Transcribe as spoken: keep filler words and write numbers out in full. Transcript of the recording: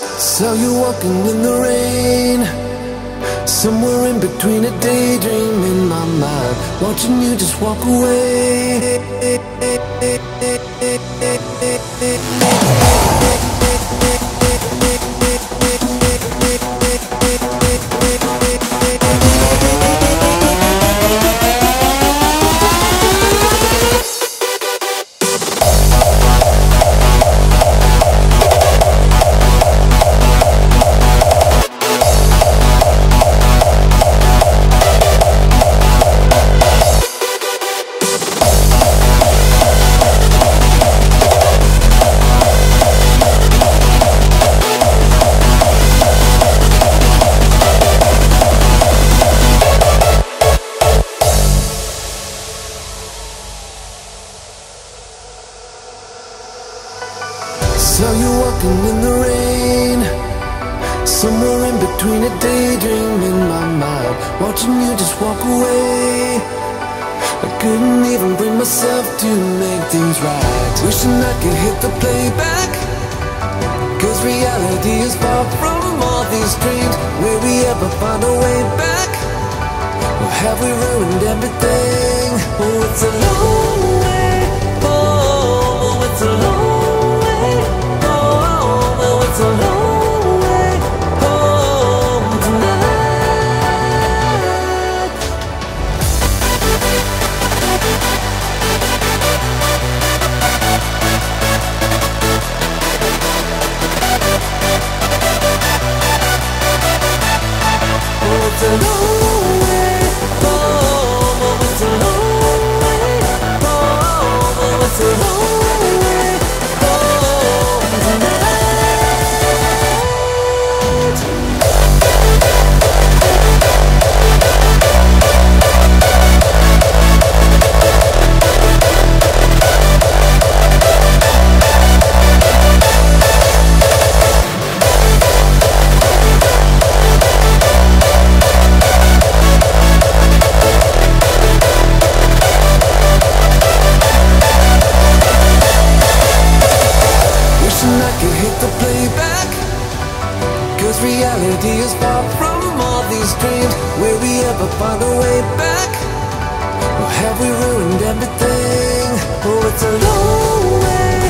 So you're walking in the rain, somewhere in between a daydream in my mind, watching you just walk away. So you're walking in the rain, somewhere in between a daydream in my mind, watching you just walk away. I couldn't even bring myself to make things right, wishing I could hit the playback, cause reality is far from all these dreams. Will we ever find a way back, or have we ruined everything? Oh, it's a long way home, oh, it's a long It's a long way home tonight. Oh, it's a long way home. Oh, it's a long way home. Oh, it's a long way home tonight. Reality is far from all these dreams. Will we ever find a way back, or have we ruined everything? Oh, it's a long way